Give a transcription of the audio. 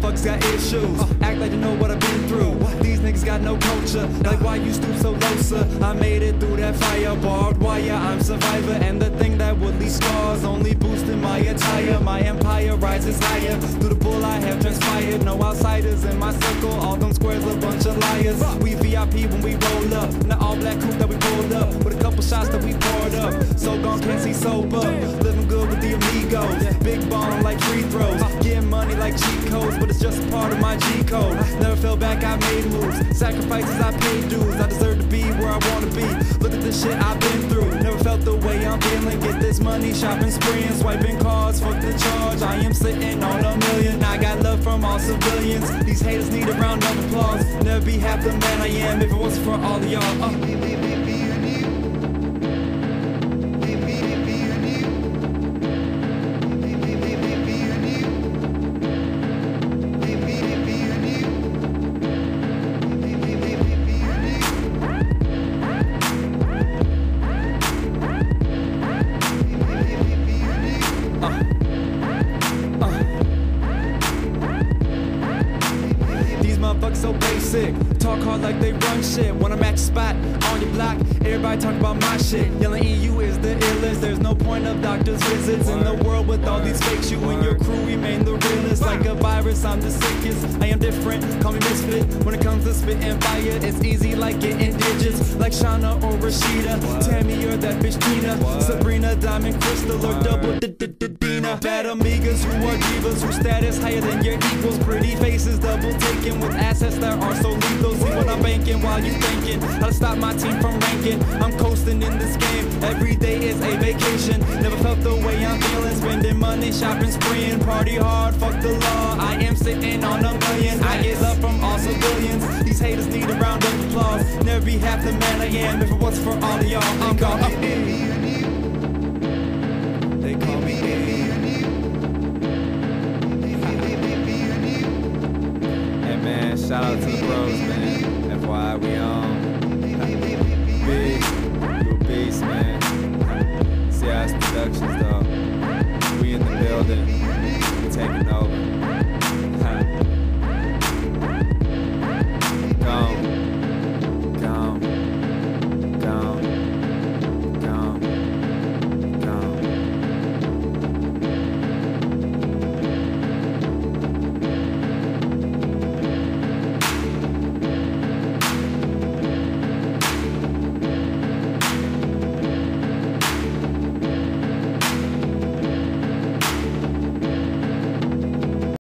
motherfuckers got issues. Act like you know what I've been through. These niggas got no culture. Like why you stoop so low, sir? I made it through that fire, barbed wire. I'm survivor, and the thing that would leave scars only boosting my attire. My empire rises higher. Through the bull I have transpired. No outsiders in my circle. All them squares a bunch of liars. We VIP when we roll up. In the all black coupe that we rolled up with a couple shots that we poured up. So gone, can't see sober. Living good with the amigos. Big ball like free throws. Getting money like cheat codes, but it's just a part of my G code. Never fell back, I made moves. Sacrifices, I paid dues. I deserve to be where I wanna be. Look at the shit I've been through. Never felt the way I'm feeling. Get this money, shopping, spraying, swiping cards. Fuck the charge. I am sitting on $1 million. I got love from all civilians. These haters need a round of applause. Never be half the man I am if it wasn't for all of y'all. Motherfuckers so basic, talk hard like they run shit. When I'm at your spot, on your block, everybody talk about my shit. Yelling EU is the illest, there's no point of doctor's visits. In the world with all these fakes, you and your crew remain the realest. Like a virus, I'm the sickest, I am different, call me misfit. When it comes to spitting fire, it's easy like getting digits. Like Shauna or Rashida, Tammy or that bitch Tina, Sabrina, Diamond, Crystal or Double Dina. Bad amigas who are divas, whose status higher than your equals. Pretty faces double taken with assets that are so lethal. See what I'm banking while you thinking how to stop my team from ranking. I'm coasting in this game, every day is a vacation. Never felt the way I'm feeling, spending money, shopping, spreeing. Party hard, fuck the law, I am sitting on $1 million. I get love from all civilians, these haters need a round of applause. Never be half the man I am if it wasn't for all of y'all. I'm gone. They call me Hey man, shout out to the bros, man. FYI, we